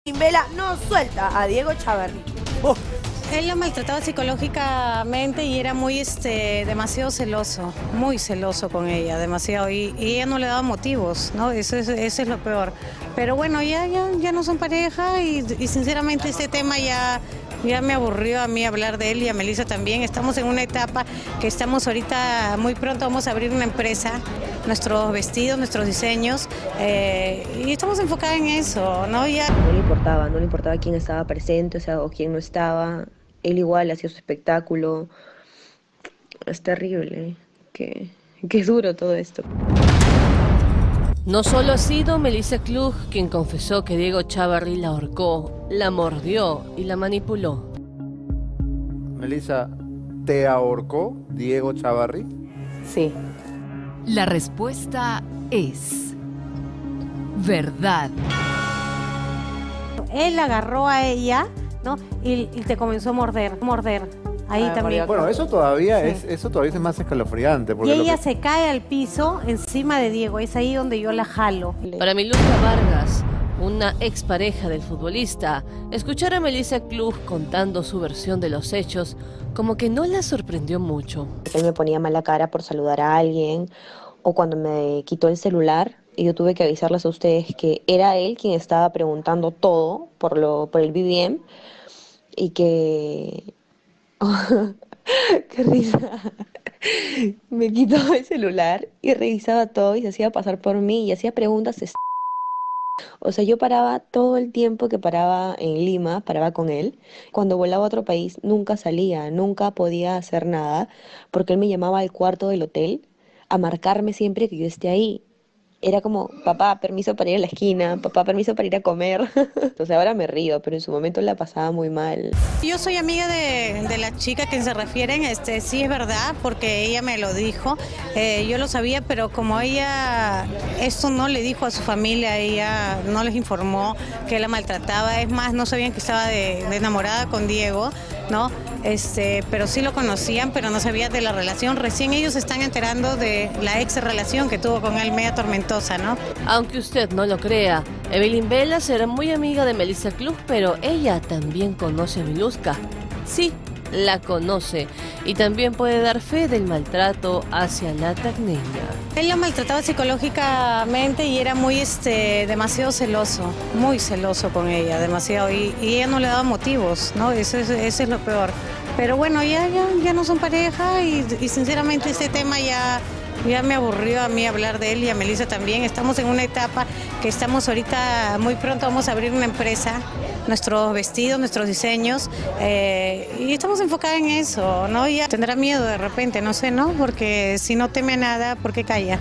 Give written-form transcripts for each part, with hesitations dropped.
Vela no suelta a Diego Chávarri. Oh. Él la maltrataba psicológicamente y era muy, demasiado celoso, muy celoso con ella, demasiado. Y ella no le daba motivos, ¿no? Eso es lo peor. Pero bueno, ya no son pareja y sinceramente este tema ya me aburrió a mí hablar de él y a Melissa también. Estamos en una etapa que estamos ahorita, muy pronto vamos a abrir una empresa, nuestros vestidos, nuestros diseños, y estamos enfocados en eso, ¿no? No le importaba quién estaba presente, o quién no estaba. Él igual hacía su espectáculo. Es terrible, qué duro todo esto. No solo ha sido Melissa Klug quien confesó que Diego Chávarri la ahorcó, la mordió y la manipuló. Melissa, ¿te ahorcó Diego Chávarri? Sí. La respuesta es verdad. Él agarró a ella, ¿no? Y te comenzó a morder. Ahí también. Bueno, eso todavía es más escalofriante. Y ella se cae al piso encima de Diego, es ahí donde yo la jalo. Para Miluska Vargas, una expareja del futbolista, escuchar a Melissa Klug contando su versión de los hechos como que no la sorprendió mucho. Él me ponía mala cara por saludar a alguien, o cuando me quitó el celular y yo tuve que avisarles a ustedes que era él quien estaba preguntando todo por el BBM y que... ¡Qué risa! Me quitó el celular y revisaba todo y se hacía pasar por mí y hacía preguntas. O sea, yo paraba todo el tiempo que paraba en Lima, paraba con él. Cuando volaba a otro país nunca salía, nunca podía hacer nada porque él me llamaba al cuarto del hotel a marcarme siempre que yo esté ahí. Era como, papá, permiso para ir a la esquina, papá, permiso para ir a comer. Entonces ahora me río, pero en su momento la pasaba muy mal. Yo soy amiga de la chica a quien se refieren, sí es verdad, porque ella me lo dijo. Yo lo sabía, pero como ella esto no le dijo a su familia, ella no les informó que la maltrataba. Es más, no sabían que estaba de enamorada con Diego, ¿no? Pero sí lo conocían, pero no sabían de la relación. Recién ellos se están enterando de la ex relación que tuvo con él, media tormentosa, ¿no? Aunque usted no lo crea, Evelyn Velas era muy amiga de Melissa Klug, pero ella también conoce a Miluska. Sí, la conoce y también puede dar fe del maltrato hacia la tacneña. Él la maltrataba psicológicamente y era muy, demasiado celoso, muy celoso con ella, demasiado, y ella no le daba motivos, ¿no? Eso es lo peor. Pero bueno, ya no son pareja y sinceramente este tema ya me aburrió a mí hablar de él y a Melissa también. Estamos en una etapa que estamos ahorita, muy pronto vamos a abrir una empresa, nuestros vestidos, nuestros diseños, y estamos enfocados en eso, ¿no? Ya tendrá miedo de repente, no sé, ¿no? Porque si no teme a nada, ¿por qué calla?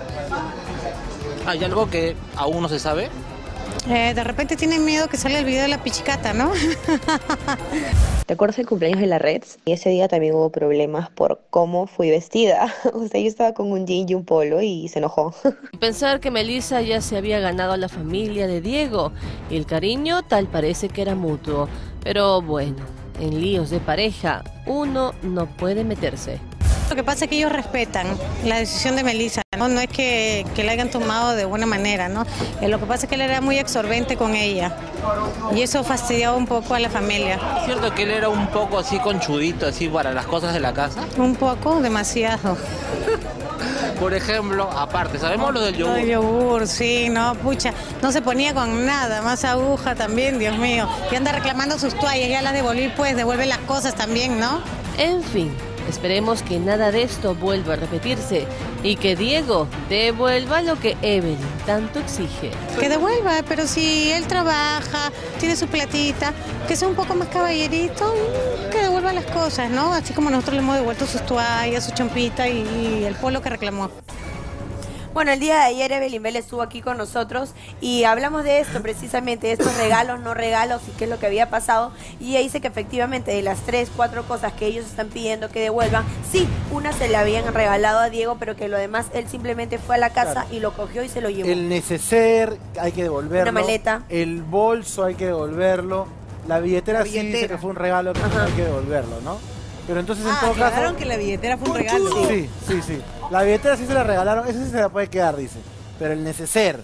¿Hay algo que aún no se sabe? De repente tienen miedo que salga el video de la pichicata, ¿no? ¿Te acuerdas del cumpleaños de la Reds? Y ese día también hubo problemas por cómo fui vestida. O sea, yo estaba con un jean y un polo y se enojó. Pensar que Melissa ya se había ganado a la familia de Diego y el cariño tal parece que era mutuo. Pero bueno, en líos de pareja uno no puede meterse. Lo que pasa es que ellos respetan la decisión de Melissa, ¿no? No es que la hayan tomado de buena manera, ¿no? Lo que pasa es que él era muy absorbente con ella y eso fastidiaba un poco a la familia. ¿Es cierto que él era un poco así conchudito, así para las cosas de la casa? Un poco, demasiado. Por ejemplo, aparte, ¿sabemos lo del yogur? El yogur, sí, no, pucha, no se ponía con nada, más aguja también, Dios mío. Y anda reclamando sus toallas, ya las devolví, pues devuelve las cosas también, ¿no? En fin. Esperemos que nada de esto vuelva a repetirse y que Diego devuelva lo que Evelyn tanto exige. Que devuelva, pero si él trabaja, tiene su platita, que sea un poco más caballerito y que devuelva las cosas, ¿no? Así como nosotros le hemos devuelto sus toallas, su champita y el polo que reclamó. Bueno, el día de ayer Evelyn Vela estuvo aquí con nosotros y hablamos de esto precisamente, de estos regalos, no regalos y qué es lo que había pasado. Y ella dice que efectivamente de las 3, 4 cosas que ellos están pidiendo que devuelvan, sí, una se le habían regalado a Diego, pero que lo demás él simplemente fue a la casa y lo cogió y se lo llevó. El neceser hay que devolverlo. Una maleta. El bolso hay que devolverlo. La billetera sí dice que fue un regalo que hay que devolverlo, ¿no? Pero entonces en todo caso... que la billetera fue un regalo. Sí. La billetera sí se la regalaron, esa sí se la puede quedar, dice. Pero el neceser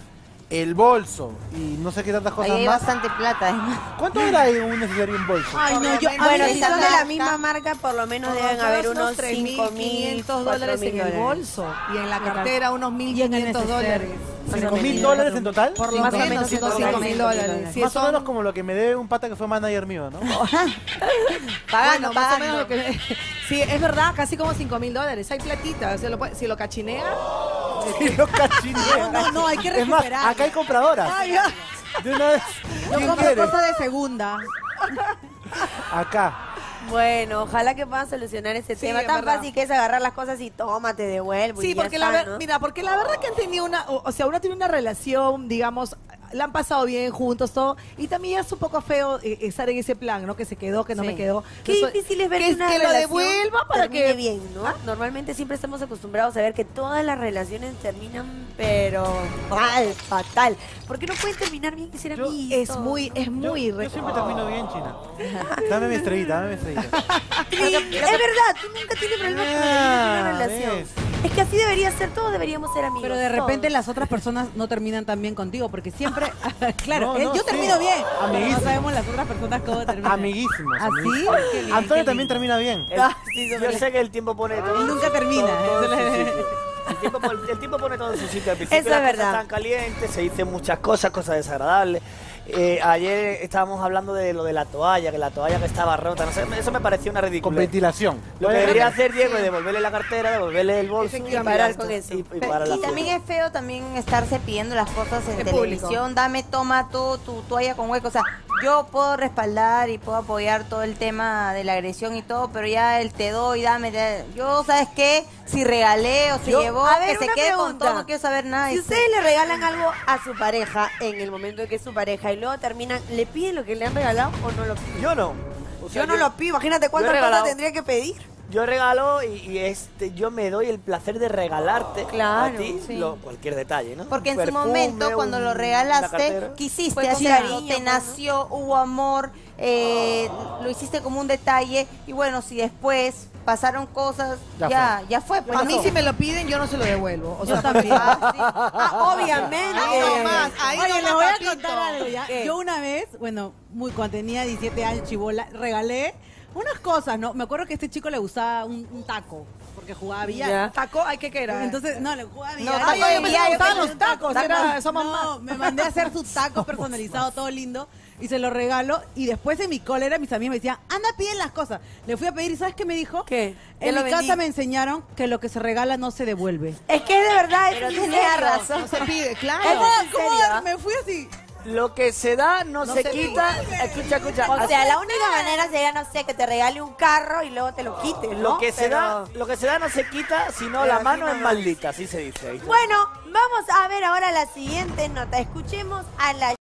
el bolso y no sé qué tantas cosas Ahí hay más. bastante plata, además. ¿Cuánto era un necesario un bolso? Ay, no, yo... Bueno, mí si esa son de la marca- misma marca, por lo menos deben haber unos 3.500 $5.000, dólares en el $4.000. bolso y en la cartera unos Y en el $1.500 dólares. $5.000 en total. Por lo Más o menos menos $5.000 dólares. Si Más o son- menos como lo que me debe un pata que fue manager mío, ¿no? Bueno, más o menos lo que... Sí, es verdad, casi como $5.000 dólares. Hay platita, si lo cachinea... Y lo cachinea. No, hay que Es más, recuperar. acá hay compradoras. Ay, ya. De una vez. Yo ¿Quién compro quiere? cosas de segunda. Acá. Bueno, ojalá que puedan solucionar ese Sí, tema. es Tan verdad. fácil que es agarrar las cosas y toma, te devuelvo. Sí, y ya porque está, ¿no? mira, porque la verdad que han tenido o sea, uno tiene una relación, digamos, la han pasado bien juntos, todo, y también es un poco feo estar en ese plan, ¿no? Que se quedó, que no Sí. me quedó. Qué Eso- difícil es ver que una lo relación devuelva para termine que bien, ¿no? Normalmente siempre estamos acostumbrados a ver que todas las relaciones terminan, pero mal, fatal. ¿Por qué no pueden terminar bien que ser Yo- amigos? es muy Yo siempre termino bien, China. Dame mi estrellita, dame mi estrellita. Es verdad, tú nunca tienes problemas con terminar una relación. ves. Es que así debería ser, todos deberíamos ser amigos. Pero de repente todos. las otras personas no terminan tan bien contigo, porque siempre, claro, No, no, yo sí. termino bien, pero Amiguísimo. no sabemos las otras personas cómo terminan. Amiguísimos. ¿Ah, sí? amiguísimos. Qué bien, Antonio qué también lindo. termina bien. Yo sé que el tiempo pone todo. Y nunca termina. todo en su sitio. El tiempo pone todo en su sitio. Al principio Eso las es cosas verdad. están calientes, se dicen muchas cosas desagradables. Ayer estábamos hablando de lo de la toalla, que la toalla que estaba rota. No sé, eso me pareció una Con ridícula. ventilación. Lo que debería hacer Diego es devolverle la cartera, devolverle el bolso y parar con eso. Y parar la Y también fiesta. es feo también estarse pidiendo las cosas en En televisión. público. Dame, toma tú, tu toalla con hueco. O sea, yo puedo respaldar y puedo apoyar todo el tema de la agresión y todo, pero ya el te doy, dame. Yo, ¿sabes qué? Si regalé o se llevó, a ver, que se una quede con pregunta. todo, no quiero saber nada. Si Y ustedes le regalan algo a su pareja en el momento de que es su pareja y luego terminan, ¿le piden lo que le han regalado o no lo piden? Yo no. O sea, Yo no lo pido, imagínate cuántas he cosas regalado- tendría que pedir. Yo regalo yo me doy el placer de regalarte Claro, a ti sí. cualquier detalle, ¿no? porque en Un su perfume, momento, cuando lo una regalaste, cartera. quisiste Fue con hacer algo, cariño, te pues, ¿no? nació, hubo amor, lo hiciste como un detalle, y bueno, si después pasaron cosas, ya fue. Pues, A mí no. si me lo piden, yo no se lo devuelvo. O sea, Yo también. Obviamente. Ahí nomás, ahí Oye, nomás, les voy a papito. contar algo ya. ¿Qué? Yo una vez, bueno, cuando tenía 17 años, chibola, regalé unas cosas, ¿no? Me acuerdo que a este chico le gustaba un taco, porque jugaba billar. Ya. ¿Taco? Ay, ¿qué era? Entonces, no, le jugaba No, billar. taco Ay, yo de pensé que billar, me gustaban yo los tacos, era somos No, más. me mandé a hacer su taco personalizado, todo lindo, y se lo regalo, y después en mi cólera mis amigos me decían, anda, piden las cosas. Le fui a pedir, ¿y sabes qué me dijo? ¿Qué? Ya En lo mi vendí. casa me enseñaron que lo que se regala no se devuelve. Es que es de verdad, Pero es tenía sincero. razón. No se pide, claro. ¿Cómo? Me fui así. Lo que se da no se quita. Escucha. O sea, la única manera sería, no sé, que te regale un carro y luego te lo quites, ¿no? Lo que se da no se quita, sino la mano es maldita, así se dice ahí. Bueno, vamos a ver ahora la siguiente nota. Escuchemos a la